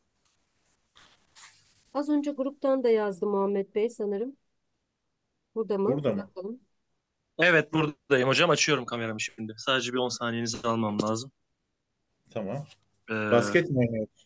Az önce gruptan da yazdı Muhammed Bey sanırım. Burada mı? Burada mı? Bakalım. Evet buradayım hocam. Açıyorum kameramı şimdi. Sadece bir on saniyenizi almam lazım. Tamam. Ee, Basket mi oynuyor?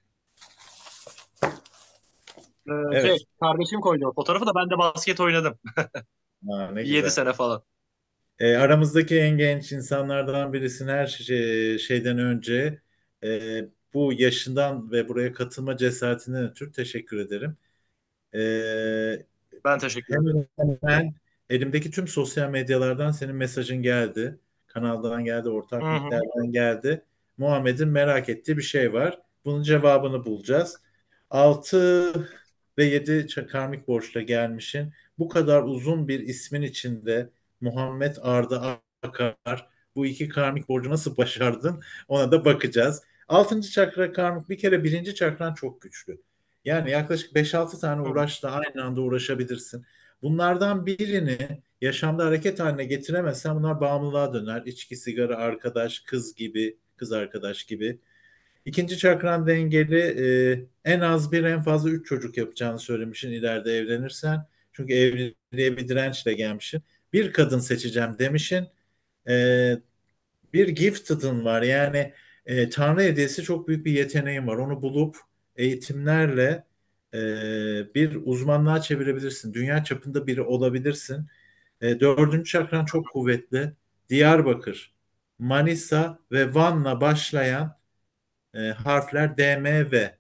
e, şey Evet. kardeşim koydu o fotoğrafı da ben de basket oynadım. Ha, ne Bir yedi güzel. sene falan. E, aramızdaki en genç insanlardan birisin her şey, şeyden önce. E, bu yaşından ve buraya katılma cesaretinden ötürü teşekkür ederim. E, Ben teşekkür ederim. Hemen hemen elimdeki tüm sosyal medyalardan senin mesajın geldi. Kanaldan geldi, Hı ortak hı. linklerden geldi. Muhammed'in merak ettiği bir şey var. Bunun cevabını bulacağız. Altı ve yedi karmik borçla gelmişin. Bu kadar uzun bir ismin içinde Muhammed Arda Akar bu iki karmik borcu nasıl başardın? Ona da bakacağız. Altıncı çakra karmik bir kere birinci çakran çok güçlü. Yani yaklaşık beş altı tane Hı. uğraşla aynı anda uğraşabilirsin. Bunlardan birini yaşamda hareket haline getiremezsen bunlar bağımlılığa döner. İçki, sigara, arkadaş, kız gibi, kız arkadaş gibi. İkinci çakran dengeli e, en az bir en fazla üç çocuk yapacağını söylemişsin ileride evlenirsen. Çünkü evliliğe bir dirençle gelmişsin. Bir kadın seçeceğim demişsin. E, Bir gifted'ın var. Yani e, Tanrı hediyesi çok büyük bir yeteneğin var. Onu bulup eğitimlerle e, bir uzmanlığa çevirebilirsin. Dünya çapında biri olabilirsin. E, dördüncü çakran çok kuvvetli. Diyarbakır, Manisa ve Van'la başlayan e, harfler D, M, V.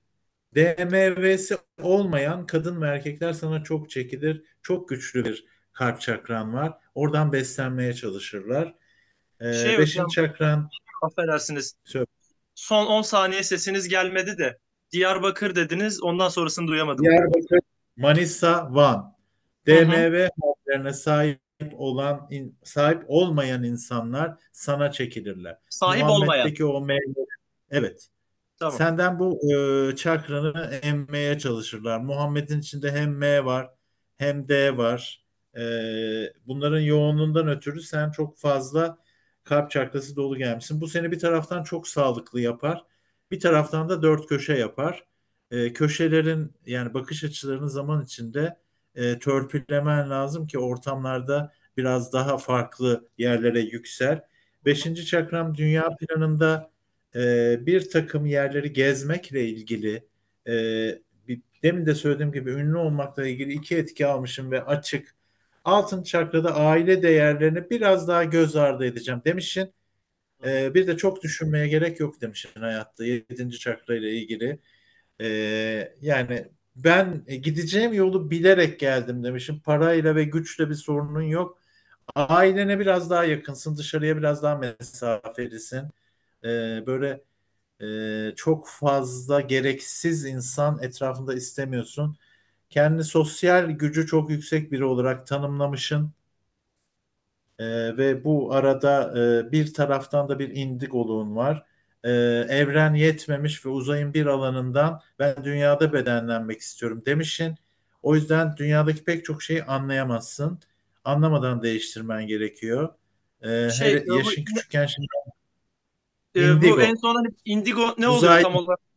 D M V'si olmayan kadın ve erkekler sana çok çekilir. Çok güçlü bir kalp çakran var. Oradan beslenmeye çalışırlar. Ee, Şey beşinci hocam, çakran affedersiniz. söyle. Son on saniye sesiniz gelmedi de. Diyarbakır dediniz. Ondan sonrasını duyamadım. Diyarbakır, Manisa, Van. Hı hı. D M V harflerine sahip olan in- sahip olmayan insanlar sana çekilirler. Sahip olmayan. Muhammed'deki o meyve, evet. Tamam. Senden bu e, çakranı emmeye çalışırlar. Muhammed'in içinde hem M var hem D var. E, bunların yoğunluğundan ötürü sen çok fazla kalp çakrası dolu gelmişsin. Bu seni bir taraftan çok sağlıklı yapar. Bir taraftan da dört köşe yapar. E, köşelerin yani bakış açılarını zaman içinde e, törpülemen lazım ki ortamlarda biraz daha farklı yerlere yüksel. Beşinci çakram dünya planında e, bir takım yerleri gezmekle ilgili e, bir, demin de söylediğim gibi ünlü olmakla ilgili iki etki almışım ve açık. Altın çakrada aile değerlerini biraz daha göz ardı edeceğim demişsin. Hı hı. E, bir de çok düşünmeye gerek yok demişsin hayatta yedinci çakra ile ilgili. E, yani ben e, gideceğim yolu bilerek geldim demişim. Parayla ve güçle bir sorunun yok. Ailene biraz daha yakınsın, dışarıya biraz daha mesafelisin. E, böyle ee, çok fazla gereksiz insan etrafında istemiyorsun. Kendi sosyal gücü çok yüksek biri olarak tanımlamışsın. Ee, ve bu arada e, bir taraftan da bir indigoluğun var. Ee, evren yetmemiş ve uzayın bir alanından ben dünyada bedenlenmek istiyorum demişsin. O yüzden dünyadaki pek çok şeyi anlayamazsın. Anlamadan değiştirmen gerekiyor. Ee, Şey, her e, bu, yaşın küçükken şimdi e, bu en indigo, son hani indigo ne oluyor tam uzaylı, olarak?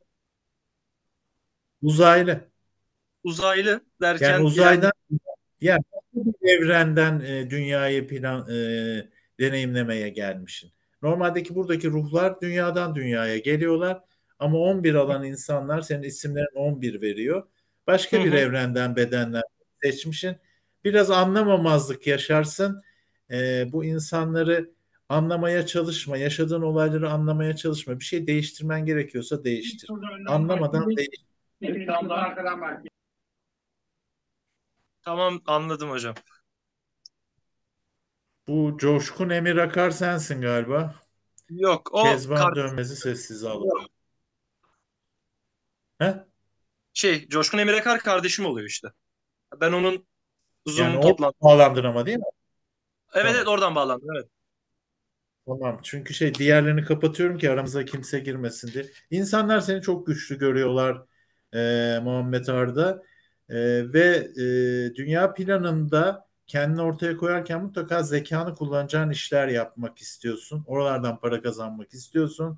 uzaylı. Uzaylı Yani derken yani uzaydan yani bir evrenden e, dünyayı plan e, deneyimlemeye gelmişsin. Normaldeki buradaki ruhlar dünyadan dünyaya geliyorlar ama on bir alan insanlar senin isimlerin on bir veriyor. hı Başka bir hı. evrenden bedenler seçmişsin. Biraz anlamamazlık yaşarsın. E, bu insanları anlamaya çalışma, yaşadığın olayları anlamaya çalışma. Bir şey değiştirmen gerekiyorsa değiştir. Anlamadan değiştir. Tamam, anladım hocam. Bu Coşkun Emir Akar sensin galiba. Yok, o Kezban kar- Dönmez'i sessize alalım. He? şey Coşkun Emre Kar kardeşim oluyor işte. Ben onun Yani Zoom o toplantı. bağlandın ama değil mi? Evet, evet, Tamam. oradan bağlandım. Evet. Tamam. Çünkü şey diğerlerini kapatıyorum ki aramıza kimse girmesin diye. İnsanlar seni çok güçlü görüyorlar e, Muhammed Arda. E, ve e, dünya planında kendini ortaya koyarken mutlaka zekanı kullanacağın işler yapmak istiyorsun. Oralardan para kazanmak istiyorsun.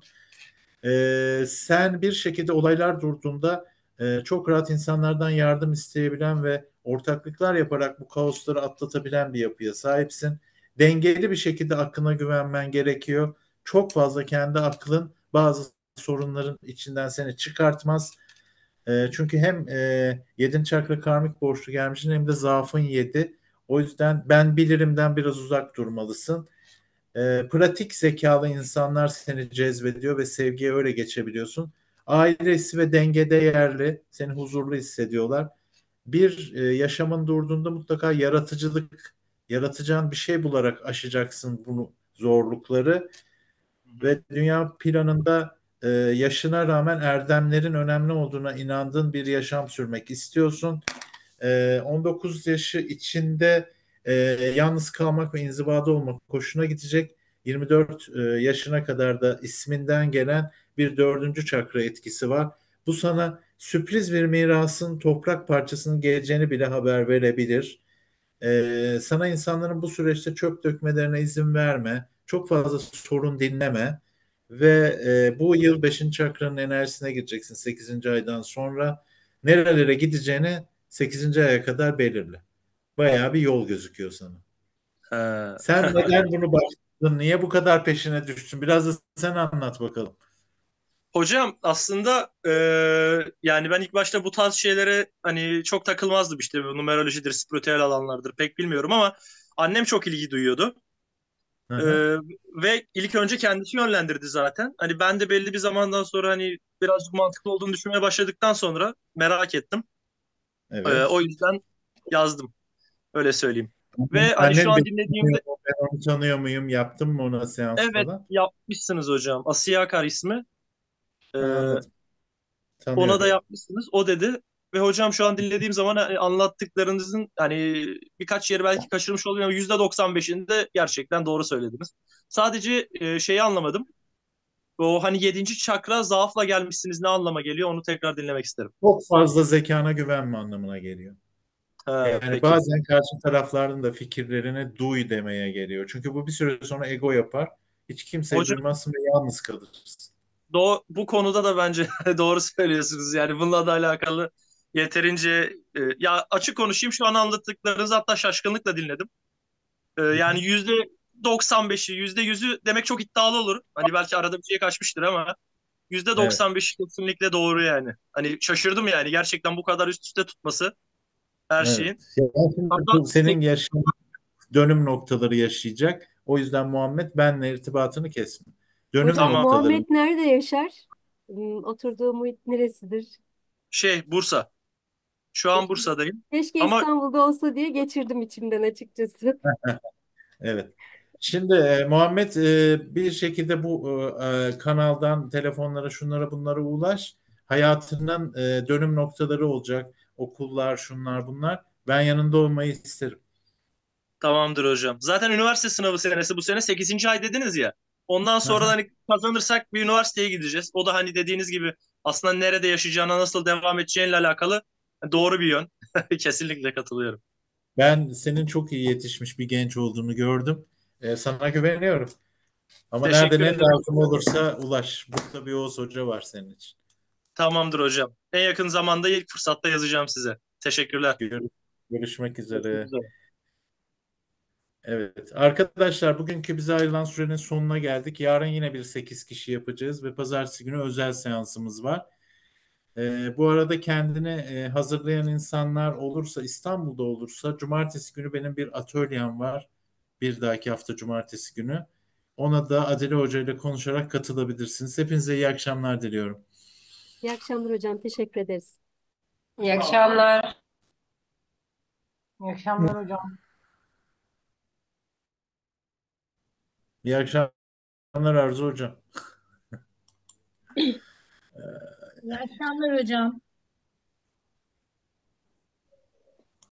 Ee, sen bir şekilde olaylar durduğunda e, çok rahat insanlardan yardım isteyebilen ve ortaklıklar yaparak bu kaosları atlatabilen bir yapıya sahipsin. Dengeli bir şekilde aklına güvenmen gerekiyor. Çok fazla kendi aklın bazı sorunların içinden seni çıkartmaz. E, çünkü hem e, yedinci çakra karmik borçlu gelmişsin hem de zaafın yedi. O yüzden ben bilirimden biraz uzak durmalısın. E, pratik zekalı insanlar seni cezbediyor ve sevgiye öyle geçebiliyorsun. Ailesi ve denge değerli, seni huzurlu hissediyorlar. Bir e, yaşamın durduğunda mutlaka yaratıcılık, yaratacağın bir şey bularak aşacaksın bunu zorlukları Hı hı. ve dünya planında e, yaşına rağmen erdemlerin önemli olduğuna inandığın bir yaşam sürmek istiyorsun. E, on dokuz yaşı içinde e, yalnız kalmak ve inzivada olmak hoşuna gidecek. yirmi dört e, yaşına kadar da isminden gelen bir dördüncü çakra etkisi var. Bu sana sürpriz bir mirasın toprak parçasının geleceğini bile haber verebilir. E, sana insanların bu süreçte çöp dökmelerine izin verme. Çok fazla sorun dinleme. Ve e, bu yıl beşinci çakranın enerjisine gireceksin sekizinci aydan sonra. Nerelere gideceğini sekizinci aya kadar belirle. Bayağı bir yol gözüküyor sana. He. Sen neden bunu başladın? Niye bu kadar peşine düştün? Biraz da sen anlat bakalım. Hocam aslında e, yani ben ilk başta bu tarz şeylere hani çok takılmazdım, işte bu numerolojidir, spiritüel alanlardır pek bilmiyorum ama annem çok ilgi duyuyordu. Hı Ee, hı. ve ilk önce kendisi yönlendirdi zaten. Hani ben de belli bir zamandan sonra hani birazcık mantıklı olduğunu düşünmeye başladıktan sonra merak ettim. Ee, Evet. o yüzden yazdım. Öyle söyleyeyim. Ve hani şu Annen an beni tanıyor dinlediğimde mu? Ben onu tanıyor muyum? Yaptın mı ona seans evet falan? yapmışsınız hocam. Asiye Akar ismi. Ee, Ha, anladım. ona da Tanıyorum. yapmışsınız. O dedi. Ve hocam şu an dinlediğim zaman hani anlattıklarınızın hani birkaç yeri belki kaçırmış oluyor ama yüzde doksan beşinde gerçekten doğru söylediniz. Sadece e, şeyi anlamadım. O hani yedinci çakra zaafla gelmişsiniz ne anlama geliyor onu tekrar dinlemek isterim. Çok fazla zekana güvenme anlamına geliyor. Ha, Yani peki. bazen karşı tarafların da fikirlerine duy demeye geliyor. Çünkü bu bir süre sonra ego yapar. Hiç kimseyi Hocam duymazsın ve yalnız kalırsın. do bu konuda da bence doğru söylüyorsunuz. Yani bununla da alakalı yeterince e, ya açık konuşayım şu an anlattıklarınızı hatta şaşkınlıkla dinledim. E, Hı hı. yani yüzde doksan beşi, yüzde yüzü demek çok iddialı olur. Hani belki arada bir şey kaçmıştır ama yüzde Evet. doksan beşi kesinlikle doğru yani. Hani şaşırdım yani gerçekten bu kadar üst üste tutması her Evet. şeyin. Ya şimdi Hatta bu senin tek yaşın dönüm noktaları yaşayacak. O yüzden Muhammed benle irtibatını kesme. Dönüm Hocam tamam noktaları. Muhammed nerede yaşar? Hmm, Oturduğu muhit neresidir? şey Bursa. Şu an Keşke, Bursa'dayım. keşke Ama İstanbul'da olsa diye geçirdim içimden açıkçası. Evet. Şimdi e, Muhammed e, bir şekilde bu e, e, kanaldan telefonlara şunlara bunlara ulaş. Hayatının e, dönüm noktaları olacak. Okullar, şunlar bunlar. Ben yanında olmayı isterim. tamamdır hocam. Zaten üniversite sınavı senesi bu sene sekizinci ay dediniz ya. Ondan Hı sonra da hı. hani kazanırsak bir üniversiteye gideceğiz. O da hani dediğiniz gibi aslında nerede yaşayacağına, nasıl devam edeceğinle alakalı doğru bir yön. Kesinlikle katılıyorum. Ben senin çok iyi yetişmiş bir genç olduğunu gördüm. E, sana güveniyorum. Ama nerede Teşekkür ne ederim. lazım olursa ulaş. Burada bir Oğuz Hoca var senin için. Tamamdır hocam. En yakın zamanda ilk fırsatta yazacağım size. Teşekkürler. Gör- Görüşmek Görüşmek üzere. üzere. Evet. Arkadaşlar bugünkü bize ayrılan sürenin sonuna geldik. Yarın yine bir sekiz kişi yapacağız ve pazartesi günü özel seansımız var. Ee, bu arada kendini e, hazırlayan insanlar olursa, İstanbul'da olursa cumartesi günü benim bir atölyem var. Bir dahaki hafta cumartesi günü. Ona da Adile Hoca ile konuşarak katılabilirsiniz. Hepinize iyi akşamlar diliyorum. İyi akşamlar hocam. Teşekkür ederiz. İyi akşamlar. İyi akşamlar hocam. İyi akşamlar Arzu Hocam. İyi akşamlar hocam.